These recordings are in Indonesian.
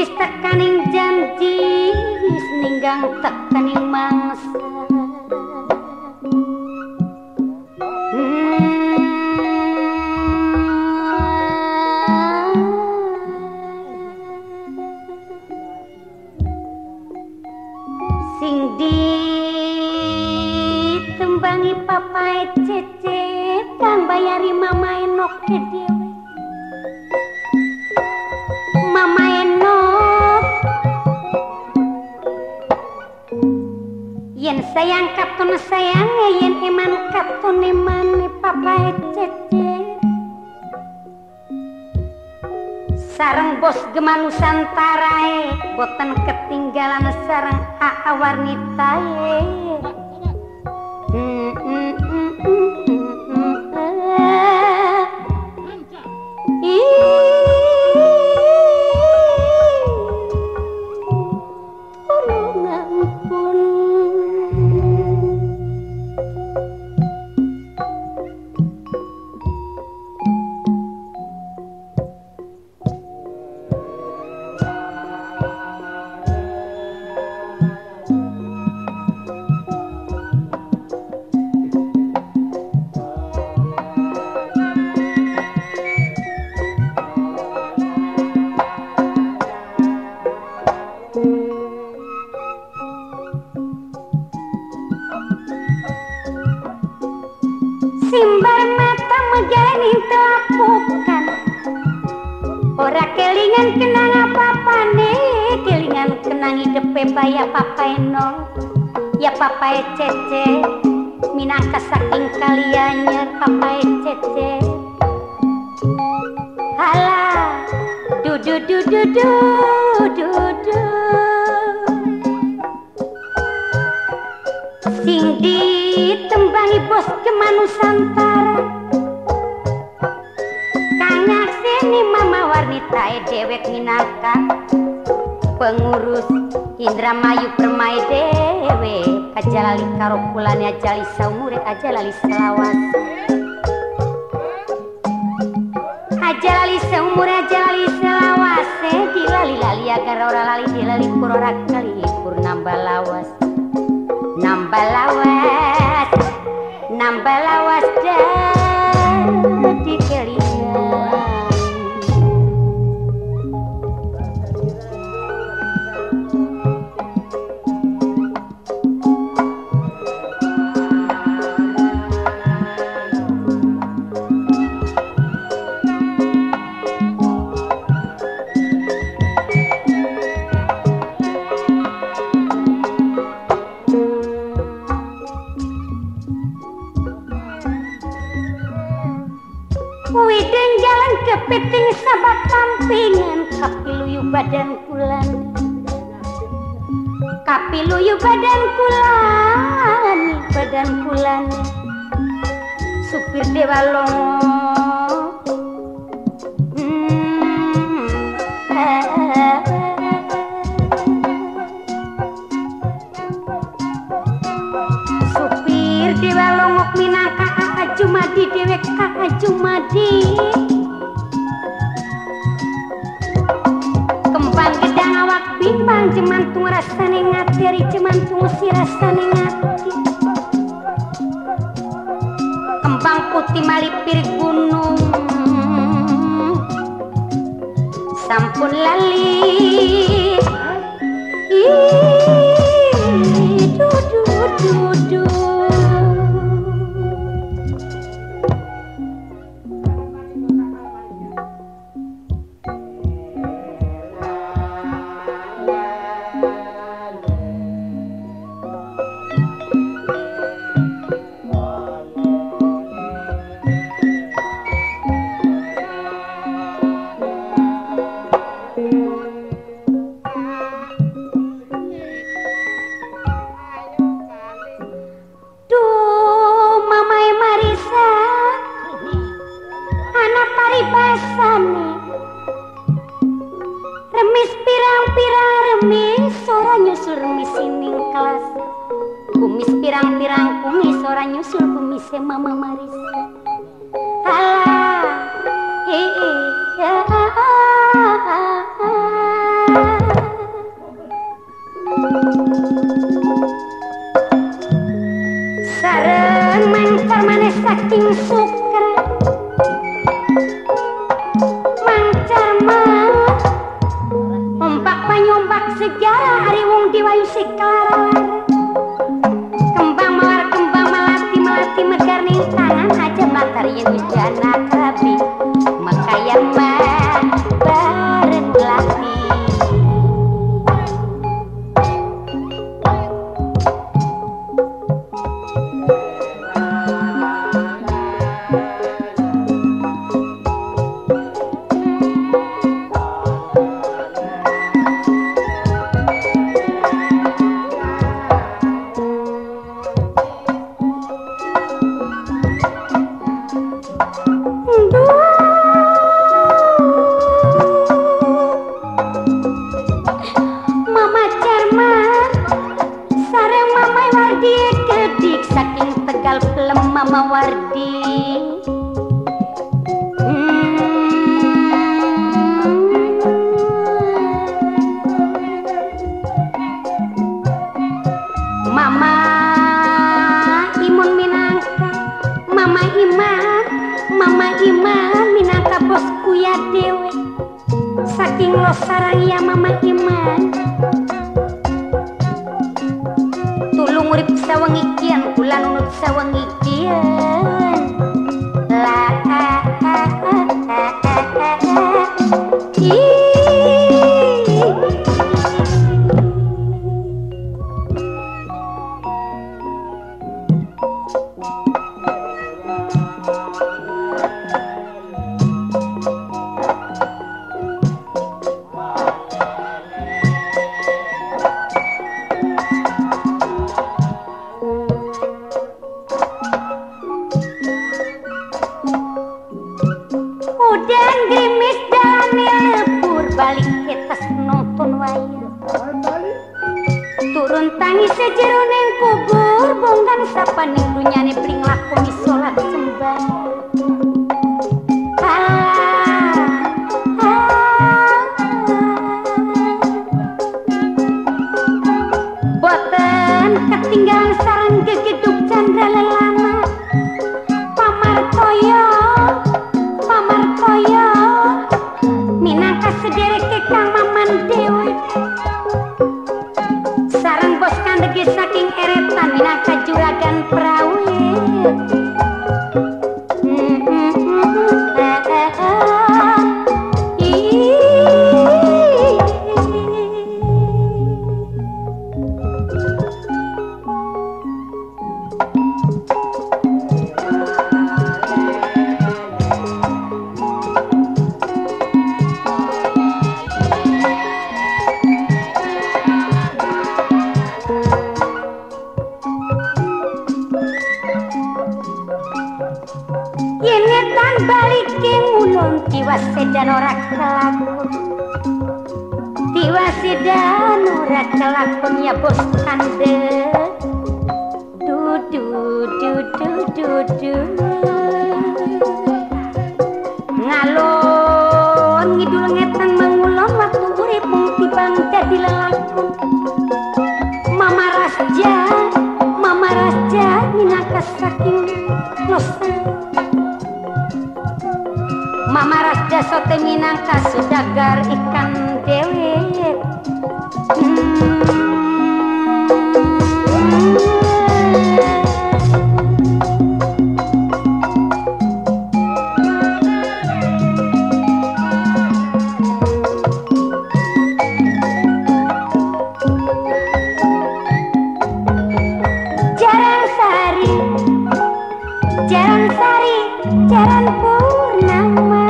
Geus tekaning janji ninggang tekaning mangsa. Sing ditembangi papae cecep kang bayari mama enok ke dewe. Mama enok yen sayang kapton sayang yen eman kapton eman papae cecep sareng bos Gema Nusantara boten ketinggalan sareng Aa Warnita simbar mata megani telapukan ora kelingan kenang apa-apane kelingan kenang hidepe baya papaeno ya papae cece minangka saking kaliannya papae cece halah dudu dudu dudu sing ditembangi bos Gema Nusantara kang ngakseni mama Warnita dewek minangka pengurus Indramayu Permai dewe aja lali karo kulane aja lali saumure aja lali selawas aja lali saumure aja lali selawas dilali-lali agar ora lali dilali pura kali pur nambah lawas nambah lawas dadi kelingan wideng jalan kepiting sabat sampingan kapiluyu badan kulan kapiluyu badan kulan supir Dewa Longo supir Dewa Longok minangka Aa Jumadi dewek Aa Jumadi kembang gedang awak bimbang jemantung rasane ngateri jemantung si rasane ngati kembang putih malipir gunung sampun lali dudu paribasane remis pirang-pirang remis ora nyusul remis sining kelas kumis pirang-pirang kumis ora nyusul kumise Mama Marisa alah kabi makayang mah bareng lagi. Mama Wardi Mama Imun Minangka Mama Iman Minangka bosku ya dewe saking lo sarang ya Mama Iman tulung urip sawengikian kula nunut sawengikian udan gerimis dalane lebur balik ketas nonton wayang turun tangis sejeroning kubur bonggan sapaning dunyane bling lakoni salat sembahyang boten ketinggalan sareng gegeduk candra lelana pamartoyo minangka sederek kang Maman dewe sareng bos kandege saking eretan minangka juragan prawit yenetan baliking ulun tiwasedan ora kelakon tiwasedan ora kelakon ya bos kande dudu ngalon ngidul ngetan mangulon waktu urip mung tibang dadi lelakon Mama Rasja minangka saking losan Mama Rasja sote minangka sudagar ikan dewek Jaran purnama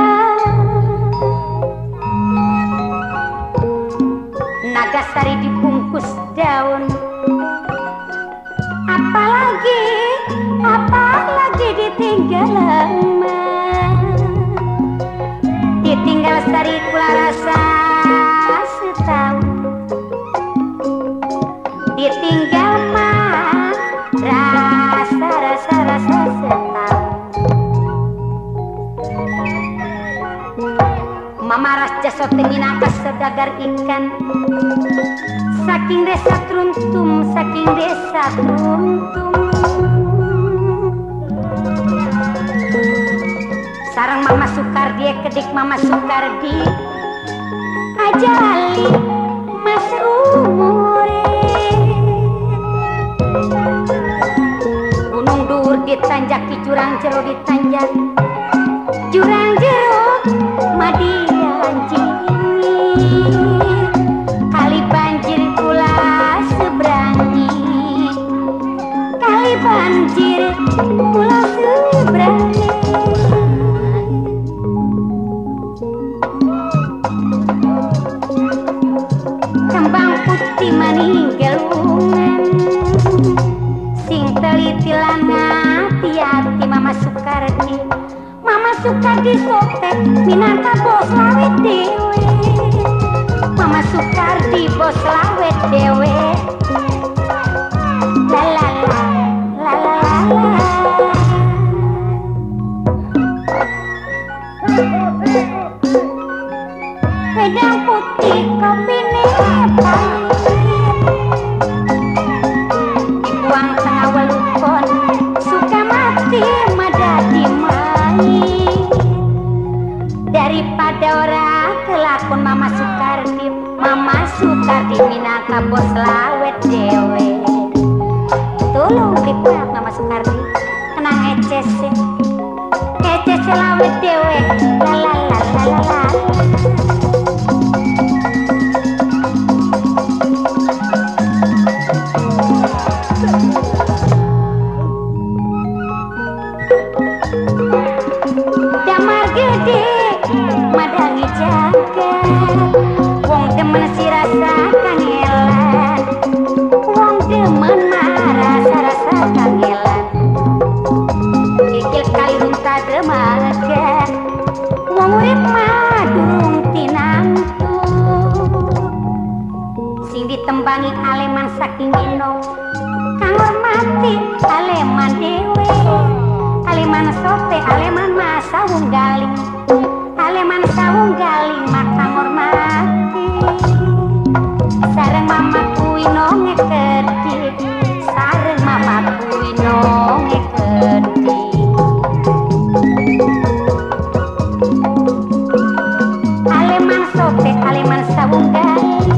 Nagasari dibungkus daun apalagi ditinggal ditinggal sari kula rasa setahun ditinggal mah rasa setahun Mama Rasja sote minangka sedagar ikan saking desa Truntum sarang Mama Sukardi kedik Mama Sukardi ajali mas umure gunung dur ditanjaki jurang jero ditanjaki Mama suka disopek minangka bos lawet dewe. Mama Sukardi bos lawet dewe. La la la la la la. Wedang putih kopine pahit, dibuang tengah welupon suka mati madadi main. Daripada ora kelakon Mama Sukardi minangka bos lawet dewe. Tolong dikuat Mama Sukardi, kena ngecese lawet dewe. La la la la la la. Damar gede madangi jagat, wong demen si rasa kangelan, wong demen rasa kangelan. Kikil kali runta demaga, wong urip madung tinantu. Sing ditembangi aleman saking dino, kang hormati aleman dewe. Aleman sope, aleman sawung galing, aleman sawung galing makang hormati. Sareng Mama Kuino ngekedi, sareng Mama Kuino ngekedi. Aleman sope, aleman sawung galing,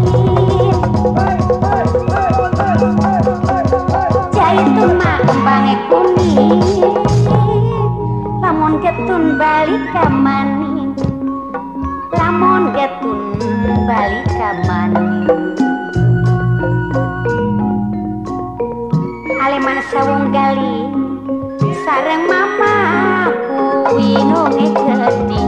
jaitun mah kembangnya kuning. Lamun getun balik ka maning, lamun getun balik ka maning. Aleman sawung galing, sareng Mama Kuino ngegedi.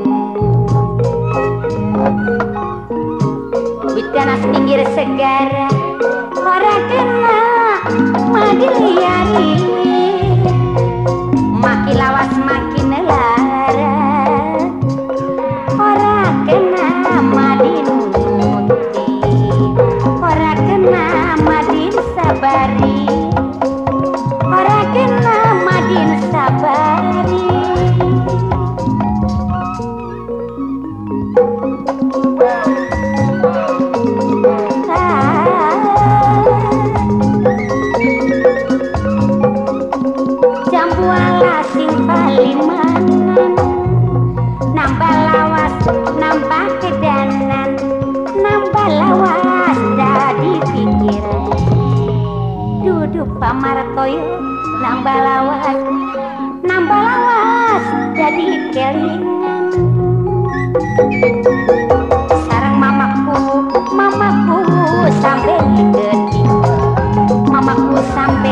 Wit ganas pinggir segara, ora kena madiliari. Maki lawas makin lara, ora kena madinuti, ora kena madin sabari, ora kena madin sabari. Sing paling manan, nambah lawas, nambah kedanan, nambah lawas dadi pikiran. Duduk pamartoyo, nambah lawas dadi kelingan. Sareng mamaku sampe gede, mamaku sampe